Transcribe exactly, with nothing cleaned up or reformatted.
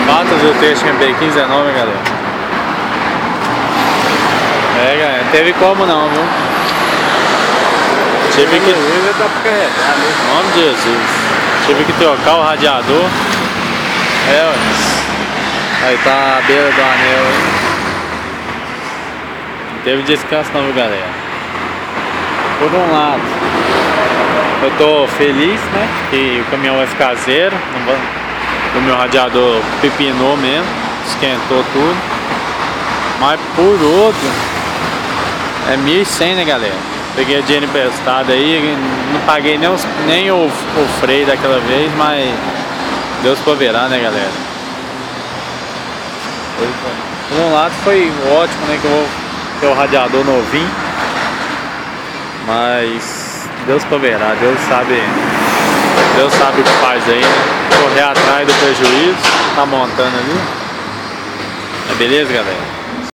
Fatos do texto M P quinze dezenove, galera. É, galera, não teve como não, viu? Tive que... Em nome de Jesus. Tive que trocar o radiador. É, ué. Aí tá a beira do anel aí. Não teve descanso não, viu, galera? Por um lado, eu tô feliz, né? Que o caminhão vai ficar zero. O meu radiador pepinou mesmo, esquentou tudo. Mas por outro, é mil e cem, né, galera? Peguei dinheiro emprestado aí, não paguei nem, os, nem o, o freio daquela vez, mas Deus proverá, né, galera? Por um lado foi ótimo, né, que eu vou ter o radiador novinho, mas Deus proverá, Deus sabe, Deus sabe o que faz aí, né? Correr atrás do prejuízo, tá montando ali. É beleza, galera?